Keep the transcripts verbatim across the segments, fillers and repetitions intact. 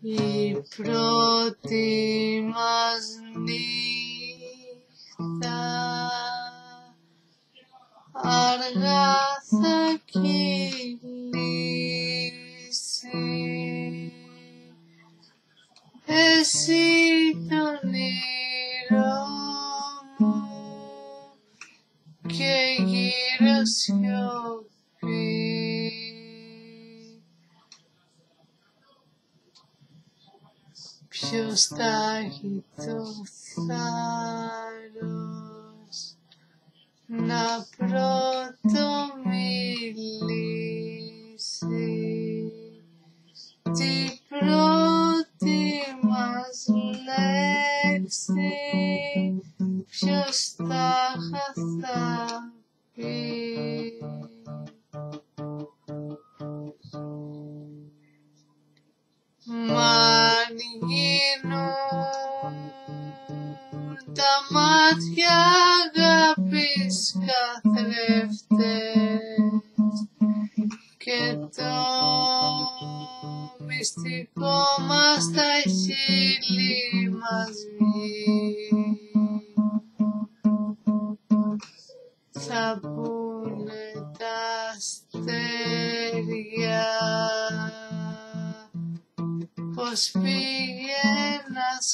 Η πρώτη μας νύχτα αργά θα κυλήσει, εσύ το όνειρό μου και γύρω σιωπή. Ποιος θα έχει το θάρρος να πρωτομιλήσει την πρώτη μας λέξη, ποιος θα θα πει. Μα αν γίνουν τα μάτια αγάπης καθρέφτες και το μυστικό μας τα χείλη μαζί, θα πούνε τα αστέρια πως πήγε ένας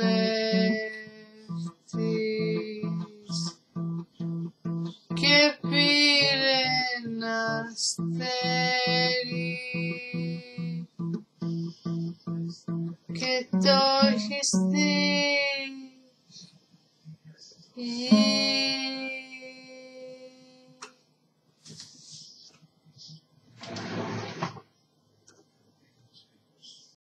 κλέφτης και πήρε ένα αστέρι και το